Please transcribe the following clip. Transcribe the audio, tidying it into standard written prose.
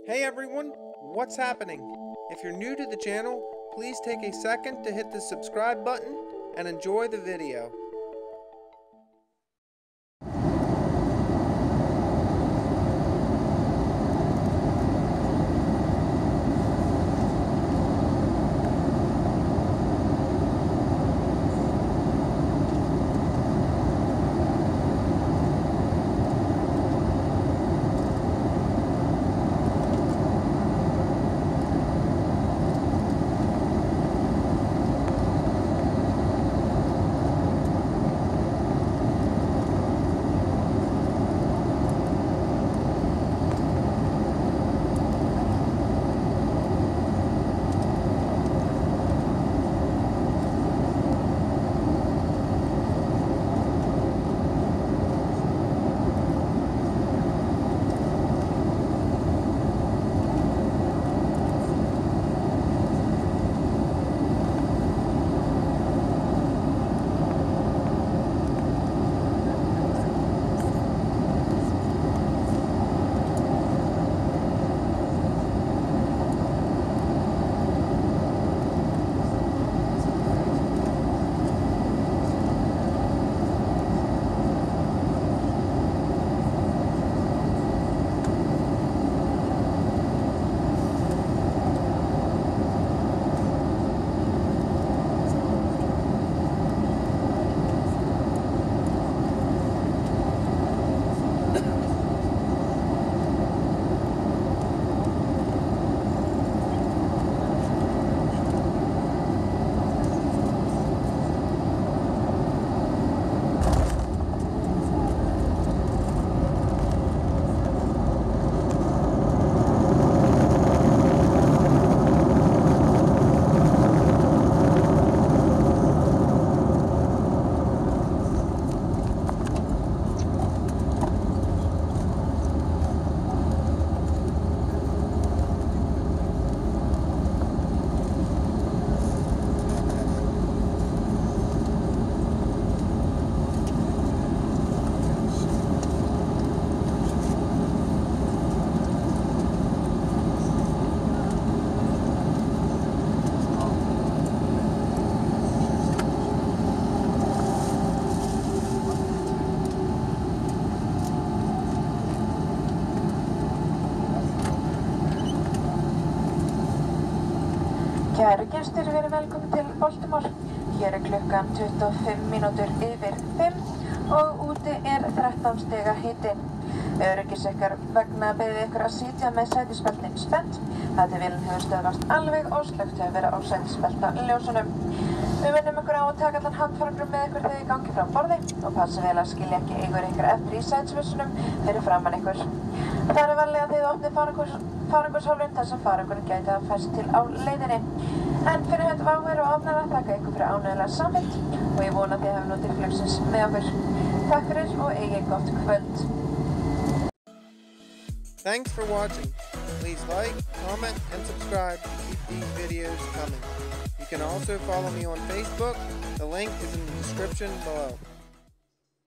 Hey everyone, what's happening? If you're new to the channel, please take a second to hit the subscribe button and enjoy the video. Kæru gestir, verið velkomin til Baltimore. Hér klukkan 25 mínútur yfir 5 og úti 13 stiga hiti. Öryggis ykkar vegna beðið ykkur að sitja með sætisbeltin spennt. Þetta vélinn hefur stöðvast alveg og slökkt hefur verið á sætisbelta ljósunum. Við minnum ykkur á að taka allan handfarangrum með ykkur þegar þið gangið frá borði og passa vel að skilja ekki eigur ykkur eftir í sætisvissunum fyrir framann ykkur. Það er varlega að þið opnið farangurshólfinn þar sem farangurinn gæti að fæst til á leiðinni. En fyrir hönd váver og ofnara þakka ykkur fyrir ánægilega samvild og ég vona að þið hefur notið flugsins með okkur. Takk fyrir og eigið gott kvöld. Thanks for watching. Please like, comment, and subscribe to keep these videos coming. You can also follow me on Facebook. The link is in the description below.